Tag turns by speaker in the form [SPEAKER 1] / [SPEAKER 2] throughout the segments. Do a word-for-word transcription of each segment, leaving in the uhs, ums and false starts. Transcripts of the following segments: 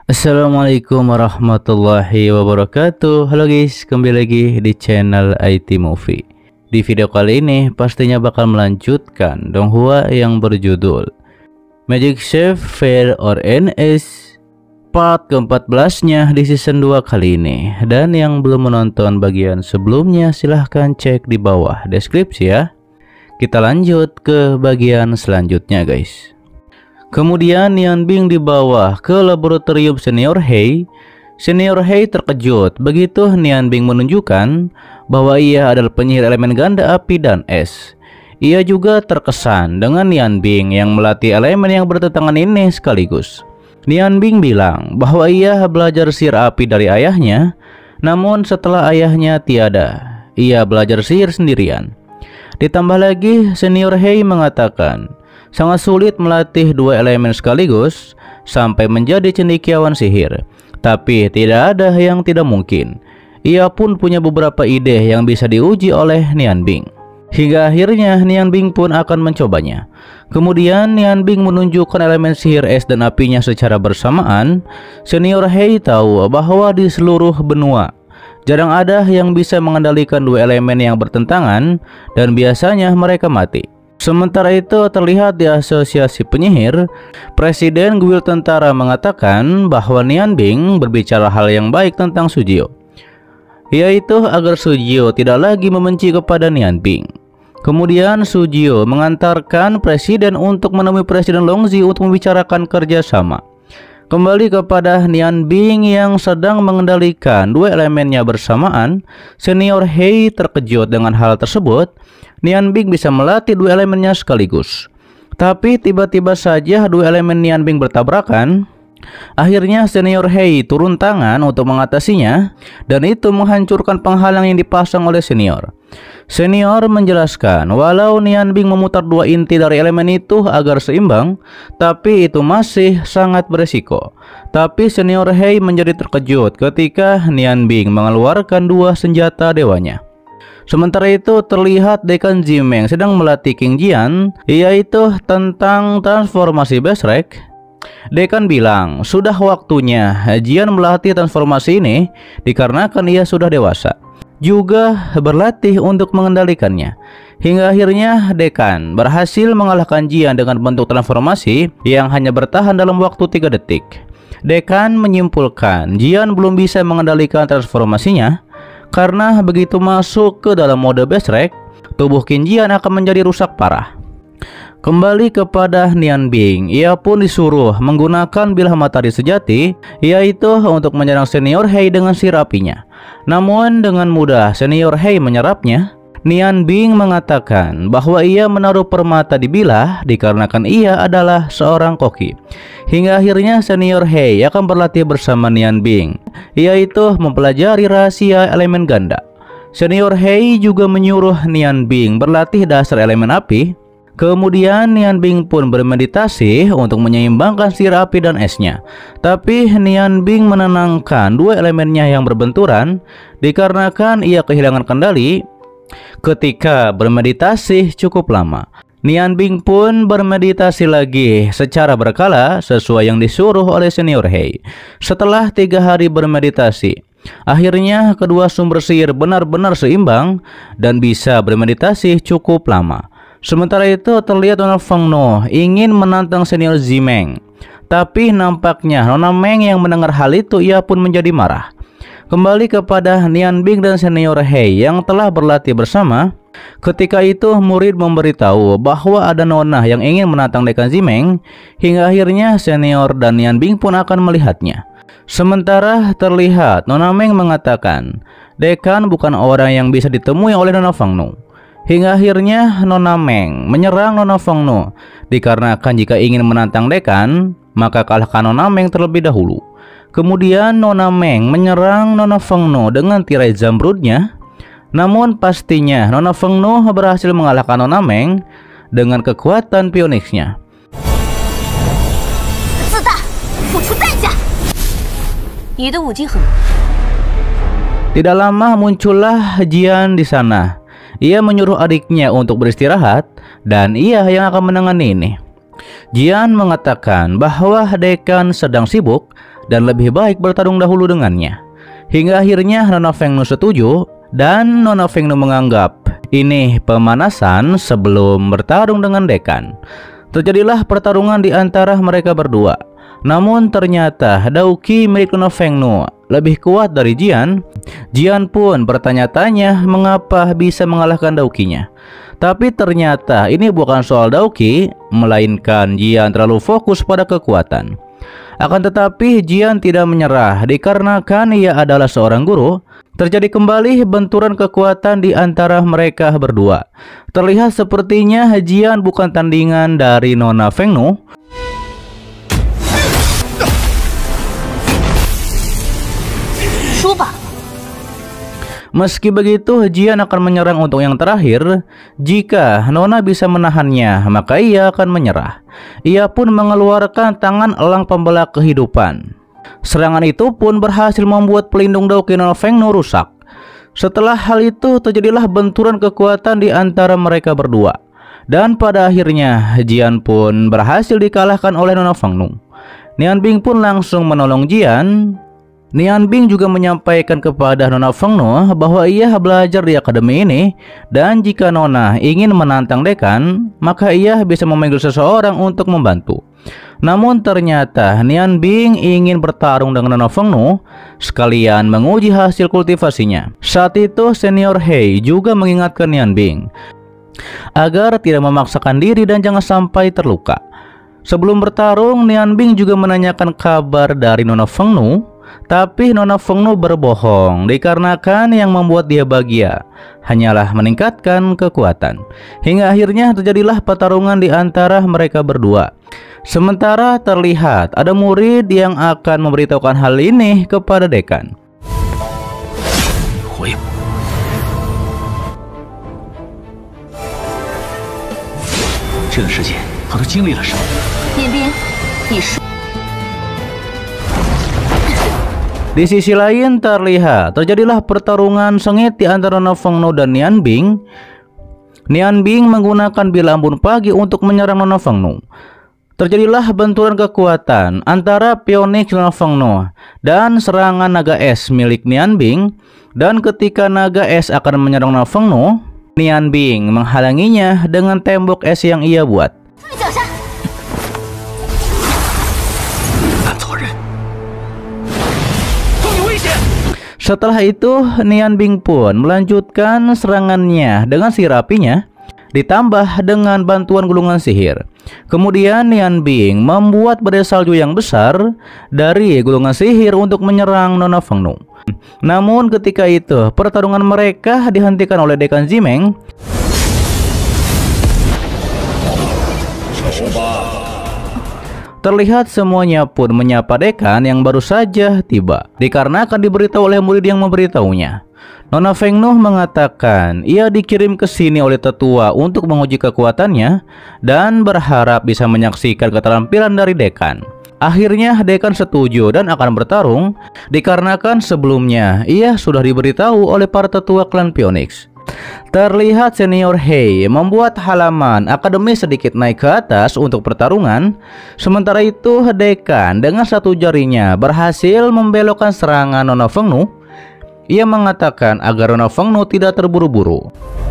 [SPEAKER 1] Assalamualaikum warahmatullahi wabarakatuh. Halo guys, kembali lagi di channel I T Movie. Di video kali ini pastinya bakal melanjutkan donghua yang berjudul Magic Chef Fair or N S part ke empat belas nya di season dua kali ini. Dan yang belum menonton bagian sebelumnya silahkan cek di bawah deskripsi ya. Kita lanjut ke bagian selanjutnya guys. Kemudian Nian Bing dibawa ke laboratorium Senior Hei. Senior Hei terkejut begitu Nian Bing menunjukkan bahwa ia adalah penyihir elemen ganda api dan es. Ia juga terkesan dengan Nian Bing yang melatih elemen yang bertentangan ini sekaligus. Nian Bing bilang bahwa ia belajar sihir api dari ayahnya, namun setelah ayahnya tiada, ia belajar sihir sendirian. Ditambah lagi Senior Hei mengatakan sangat sulit melatih dua elemen sekaligus sampai menjadi cendekiawan sihir. Tapi tidak ada yang tidak mungkin. Ia pun punya beberapa ide yang bisa diuji oleh Nian Bing. Hingga akhirnya Nian Bing pun akan mencobanya. Kemudian Nian Bing menunjukkan elemen sihir es dan apinya secara bersamaan. Senior Hei tahu bahwa di seluruh benua jarang ada yang bisa mengendalikan dua elemen yang bertentangan dan biasanya mereka mati. Sementara itu terlihat di asosiasi penyihir, Presiden Guild Tentara mengatakan bahwa Nian Bing berbicara hal yang baik tentang Sujio, yaitu agar Sujio tidak lagi membenci kepada Nian Bing. Kemudian Sujio mengantarkan Presiden untuk menemui Presiden Longzi untuk membicarakan kerjasama. Kembali kepada Nian Bing yang sedang mengendalikan dua elemennya bersamaan, Senior Hei terkejut dengan hal tersebut. Nian Bing bisa melatih dua elemennya sekaligus. Tapi tiba-tiba saja dua elemen Nian Bing bertabrakan. Akhirnya Senior Hei turun tangan untuk mengatasinya, dan itu menghancurkan penghalang yang dipasang oleh Senior. Senior menjelaskan walau Nian Bing memutar dua inti dari elemen itu agar seimbang, tapi itu masih sangat beresiko. Tapi Senior Hei menjadi terkejut ketika Nian Bing mengeluarkan dua senjata dewanya. Sementara itu terlihat Dekan Zimeng sedang melatih King Jian, yaitu tentang transformasi Berserk. Dekan bilang sudah waktunya Jian melatih transformasi ini dikarenakan ia sudah dewasa, juga berlatih untuk mengendalikannya. Hingga akhirnya Dekan berhasil mengalahkan Jian dengan bentuk transformasi yang hanya bertahan dalam waktu tiga detik. Dekan menyimpulkan Jian belum bisa mengendalikan transformasinya karena begitu masuk ke dalam mode Berserk, tubuh King Jian akan menjadi rusak parah. Kembali kepada Nian Bing, ia pun disuruh menggunakan bilah matahari sejati, yaitu untuk menyerang Senior Hei dengan sihir apinya. Namun dengan mudah Senior Hei menyerapnya. Nian Bing mengatakan bahwa ia menaruh permata di bilah dikarenakan ia adalah seorang koki. Hingga akhirnya Senior Hei akan berlatih bersama Nian Bing, yaitu mempelajari rahasia elemen ganda. Senior Hei juga menyuruh Nian Bing berlatih dasar elemen api. Kemudian Nian Bing pun bermeditasi untuk menyeimbangkan sihir api dan esnya. Tapi Nian Bing menenangkan dua elemennya yang berbenturan dikarenakan ia kehilangan kendali ketika bermeditasi cukup lama. Nian Bing pun bermeditasi lagi secara berkala sesuai yang disuruh oleh Senior Hei. Setelah tiga hari bermeditasi, akhirnya kedua sumber sihir benar-benar seimbang dan bisa bermeditasi cukup lama. Sementara itu terlihat Nona Feng No ingin menantang Senior Zimeng, tapi nampaknya Nona Meng yang mendengar hal itu ia pun menjadi marah. Kembali kepada Nian Bing dan Senior Hei yang telah berlatih bersama. Ketika itu murid memberitahu bahwa ada nona yang ingin menantang Dekan Zimeng. Hingga akhirnya Senior dan Nian Bing pun akan melihatnya. Sementara terlihat Nona Meng mengatakan Dekan bukan orang yang bisa ditemui oleh Nona Feng No. Hingga akhirnya Nona Meng menyerang Nona Feng No dikarenakan jika ingin menantang Dekan maka kalahkan Nona Meng terlebih dahulu. Kemudian Nona Meng menyerang Nona Feng No dengan tirai zamrudnya. Namun pastinya Nona Feng No berhasil mengalahkan Nona Meng dengan kekuatan Phoenix-nya. Tidak lama muncullah Jian di sana. Ia menyuruh adiknya untuk beristirahat dan ia yang akan menangani ini. Jian mengatakan bahwa Dekan sedang sibuk dan lebih baik bertarung dahulu dengannya. Hingga akhirnya Nona Fengnu setuju dan Nona Fengnu menganggap ini pemanasan sebelum bertarung dengan Dekan. Terjadilah pertarungan di antara mereka berdua. Namun ternyata Daoki milik Nona Fengnu lebih kuat dari Jian. Jian pun bertanya-tanya mengapa bisa mengalahkan Daokinya. Tapi ternyata ini bukan soal Daoki, melainkan Jian terlalu fokus pada kekuatan. Akan tetapi Jian tidak menyerah dikarenakan ia adalah seorang guru. Terjadi kembali benturan kekuatan di antara mereka berdua. Terlihat sepertinya Jian bukan tandingan dari Nona Fengnu. Meski begitu, Jian akan menyerang untuk yang terakhir. Jika Nona bisa menahannya, maka ia akan menyerah. Ia pun mengeluarkan tangan elang pembelah kehidupan. Serangan itu pun berhasil membuat pelindung Daoki Nona Fengnu rusak. Setelah hal itu, terjadilah benturan kekuatan di antara mereka berdua. Dan pada akhirnya, Jian pun berhasil dikalahkan oleh Nona Fengnu. Nian Bing pun langsung menolong Jian. Nian Bing juga menyampaikan kepada Nona Fengnu bahwa ia belajar di akademi ini, dan jika Nona ingin menantang Dekan, maka ia bisa memanggil seseorang untuk membantu. Namun ternyata Nian Bing ingin bertarung dengan Nona Fengnu sekalian menguji hasil kultivasinya. Saat itu Senior Hei juga mengingatkan Nian Bing agar tidak memaksakan diri dan jangan sampai terluka. Sebelum bertarung, Nian Bing juga menanyakan kabar dari Nona Fengnu. Tapi Nona Fengnu berbohong dikarenakan yang membuat dia bahagia hanyalah meningkatkan kekuatan. Hingga akhirnya terjadilah pertarungan di antara mereka berdua. Sementara terlihat ada murid yang akan memberitahukan hal ini kepada Dekan. Di sisi lain terlihat terjadilah pertarungan sengit di antara Nona Fengnu dan Nian Bing. Nian Bing menggunakan bilah ambun pagi untuk menyerang Nona Fengnu. Terjadilah benturan kekuatan antara Phoenix Nona Fengnu dan serangan naga es milik Nian Bing. Dan ketika naga es akan menyerang Nona Fengnu, Nian Bing menghalanginya dengan tembok es yang ia buat. Setelah itu, Nian Bing pun melanjutkan serangannya dengan sihir apinya, ditambah dengan bantuan gulungan sihir. Kemudian Nian Bing membuat badai salju yang besar dari gulungan sihir untuk menyerang Nona Fengnu. Namun ketika itu, pertarungan mereka dihentikan oleh Dekan Zimeng. Terlihat semuanya pun menyapa Dekan yang baru saja tiba, dikarenakan diberitahu oleh murid yang memberitahunya. Nona Fengnu mengatakan ia dikirim ke sini oleh tetua untuk menguji kekuatannya dan berharap bisa menyaksikan keterampilan dari Dekan. Akhirnya Dekan setuju dan akan bertarung, dikarenakan sebelumnya ia sudah diberitahu oleh para tetua klan Phoenix. Terlihat Senior Hei membuat halaman akademi sedikit naik ke atas untuk pertarungan. Sementara itu Dekan dengan satu jarinya berhasil membelokkan serangan Nona Fengnu. Ia mengatakan agar Nona Fengnu tidak terburu-buru.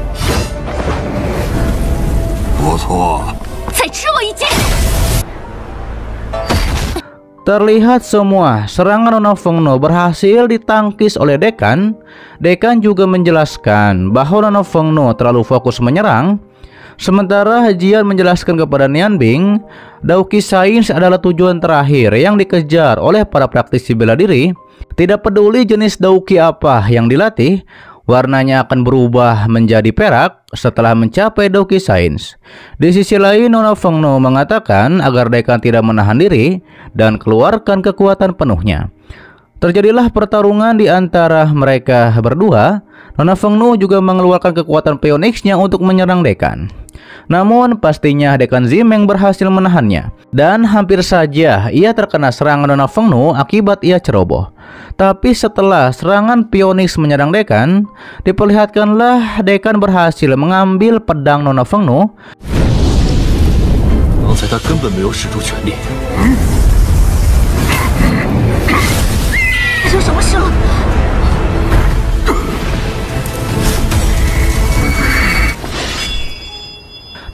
[SPEAKER 1] Terlihat semua serangan Nona Fengnu berhasil ditangkis oleh Dekan. Dekan juga menjelaskan bahwa Nona Fengnu terlalu fokus menyerang. Sementara Jian menjelaskan kepada Nian Bing, Daoki Sains adalah tujuan terakhir yang dikejar oleh para praktisi bela diri. Tidak peduli jenis Daoki apa yang dilatih, warnanya akan berubah menjadi perak setelah mencapai Daoki Sains. Di sisi lain, Nona Fengnu mengatakan agar Dekan tidak menahan diri dan keluarkan kekuatan penuhnya. Terjadilah pertarungan di antara mereka berdua. Nona Fengnu juga mengeluarkan kekuatan Phoenix-nya untuk menyerang Dekan. Namun pastinya Dekan Zimeng berhasil menahannya, dan hampir saja ia terkena serangan Nona Fengnu akibat ia ceroboh. Tapi setelah serangan Phoenix menyerang Dekan, diperlihatkanlah Dekan berhasil mengambil pedang Nona Fengnu.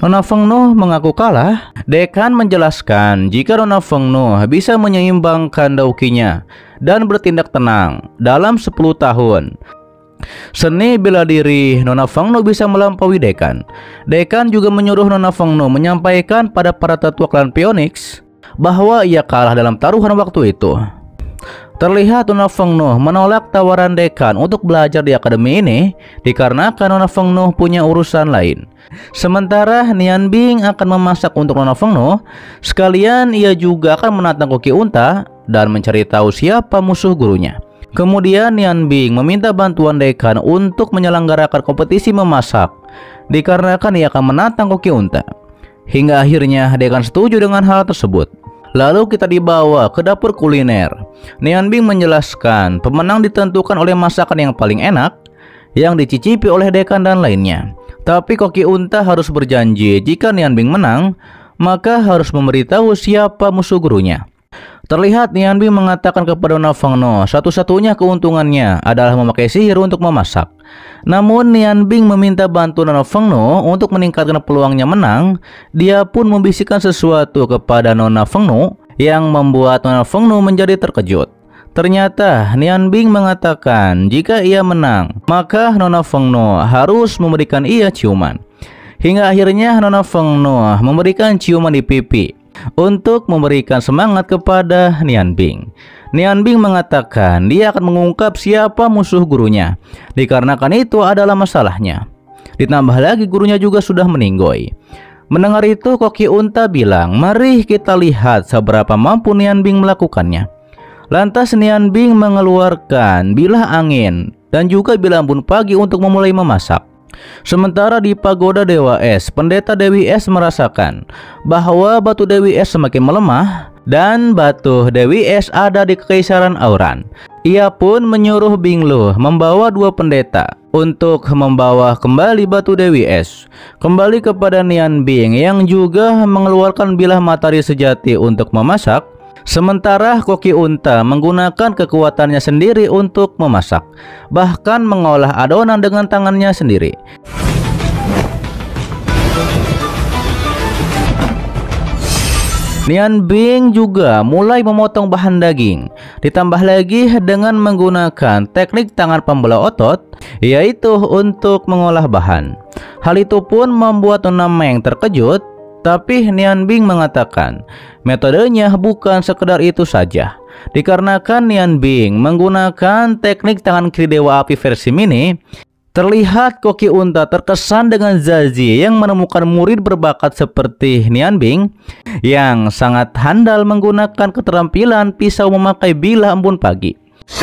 [SPEAKER 1] Nona Fengnu mengaku kalah. Dekan menjelaskan jika Nona Fengnu bisa menyeimbangkan daukinya dan bertindak tenang dalam sepuluh tahun. Seni bela diri Nona Fengnu bisa melampaui Dekan. Dekan juga menyuruh Nona Fengnu menyampaikan pada para tetua klan Phoenix bahwa ia kalah dalam taruhan waktu itu. Terlihat Nona Fengnu menolak tawaran Dekan untuk belajar di akademi ini dikarenakan Nona Fengnu punya urusan lain. Sementara Nian Bing akan memasak untuk Nona Fengnu, sekalian ia juga akan menantang Koki Unta dan mencari tahu siapa musuh gurunya. Kemudian Nian Bing meminta bantuan Dekan untuk menyelenggarakan kompetisi memasak dikarenakan ia akan menantang Koki Unta. Hingga akhirnya Dekan setuju dengan hal tersebut. Lalu kita dibawa ke dapur kuliner. Nian Bing menjelaskan pemenang ditentukan oleh masakan yang paling enak yang dicicipi oleh Dekan dan lainnya. Tapi Koki Unta harus berjanji jika Nian Bing menang, maka harus memberitahu siapa musuh gurunya. Terlihat Nian Bing mengatakan kepada Nona Fengnu satu-satunya keuntungannya adalah memakai sihir untuk memasak. Namun Nian Bing meminta bantuan Nona Fengnu untuk meningkatkan peluangnya menang. Dia pun membisikkan sesuatu kepada Nona Fengnu yang membuat Nona Fengnu menjadi terkejut. Ternyata Nian Bing mengatakan jika ia menang, maka Nona Fengnu harus memberikan ia ciuman. Hingga akhirnya Nona Fengnu memberikan ciuman di pipi untuk memberikan semangat kepada Nian Bing. Nian Bing mengatakan dia akan mengungkap siapa musuh gurunya, dikarenakan itu adalah masalahnya. Ditambah lagi gurunya juga sudah meninggoy. Mendengar itu Koki Unta bilang, mari kita lihat seberapa mampu Nian Bing melakukannya. Lantas Nian Bing mengeluarkan bilah angin dan juga bilah embun pagi untuk memulai memasak. Sementara di pagoda Dewa Es, pendeta Dewi Es merasakan bahwa batu Dewi Es semakin melemah dan batu Dewi Es ada di Kekaisaran Auran. Ia pun menyuruh Bing Lu membawa dua pendeta untuk membawa kembali batu Dewi Es kembali kepada Nian Bing yang juga mengeluarkan bilah matahari sejati untuk memasak. Sementara Koki Unta menggunakan kekuatannya sendiri untuk memasak, bahkan mengolah adonan dengan tangannya sendiri. Nian Bing juga mulai memotong bahan daging, ditambah lagi dengan menggunakan teknik tangan pembelah otot, yaitu untuk mengolah bahan. Hal itu pun membuat Nona Meng terkejut. Tapi Nian Bing mengatakan metodenya bukan sekedar itu saja. Dikarenakan Nian Bing menggunakan teknik tangan kiri Dewa Api versi mini, terlihat Koki Unta terkesan dengan Zazie yang menemukan murid berbakat seperti Nian Bing yang sangat handal menggunakan keterampilan pisau memakai bilah embun pagi.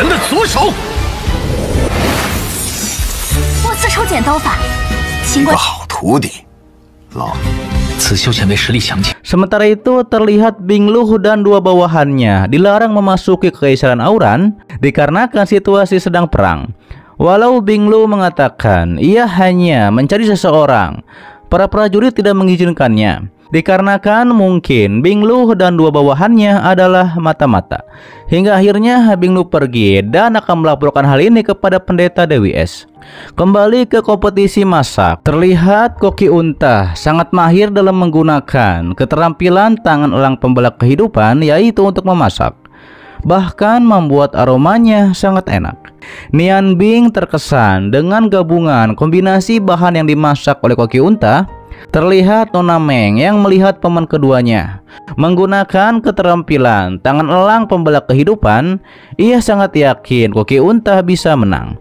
[SPEAKER 1] Sementara itu terlihat Bing Lu dan dua bawahannya dilarang memasuki Kekaisaran Auran dikarenakan situasi sedang perang. Walau Bing Lu mengatakan ia hanya mencari seseorang, para prajurit tidak mengizinkannya dikarenakan mungkin Bing Lu dan dua bawahannya adalah mata-mata. Hingga akhirnya Bing Lu pergi dan akan melaporkan hal ini kepada pendeta Dewi Es. Kembali ke kompetisi masak, terlihat Koki Unta sangat mahir dalam menggunakan keterampilan tangan elang pembelak kehidupan, yaitu untuk memasak, bahkan membuat aromanya sangat enak. Nian Bing terkesan dengan gabungan kombinasi bahan yang dimasak oleh Koki Unta. Terlihat Nona Meng yang melihat paman keduanya menggunakan keterampilan tangan elang pembelak kehidupan. Ia sangat yakin Koki Unta bisa menang.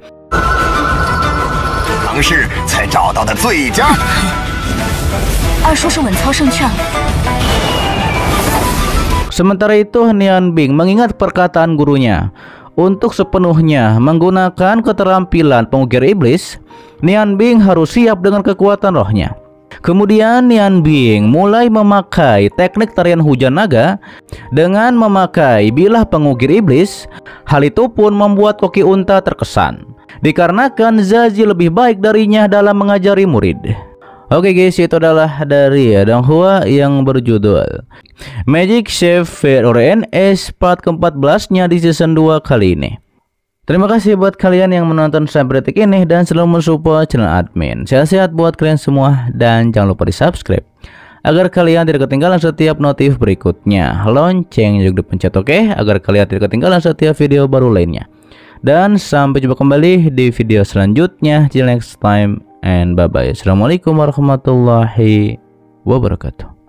[SPEAKER 1] Sementara itu Nian Bing mengingat perkataan gurunya untuk sepenuhnya menggunakan keterampilan pengukir iblis. Nian Bing harus siap dengan kekuatan rohnya. Kemudian Nian Bing mulai memakai teknik tarian hujan naga dengan memakai bilah pengukir iblis. Hal itu pun membuat Koki Unta terkesan dikarenakan Zazie lebih baik darinya dalam mengajari murid. Oke guys, itu adalah dari Donghua yang berjudul Magic Chef Fate or N S part ke empat belas nya di season dua kali ini. Terima kasih buat kalian yang menonton sampai detik ini dan selalu mensupport channel admin. Sehat-sehat buat kalian semua dan jangan lupa di subscribe agar kalian tidak ketinggalan setiap notif berikutnya. Lonceng juga dipencet, oke, okay? Agar kalian tidak ketinggalan setiap video baru lainnya. Dan sampai jumpa kembali di video selanjutnya. Till next time and bye bye. Assalamualaikum warahmatullahi wabarakatuh.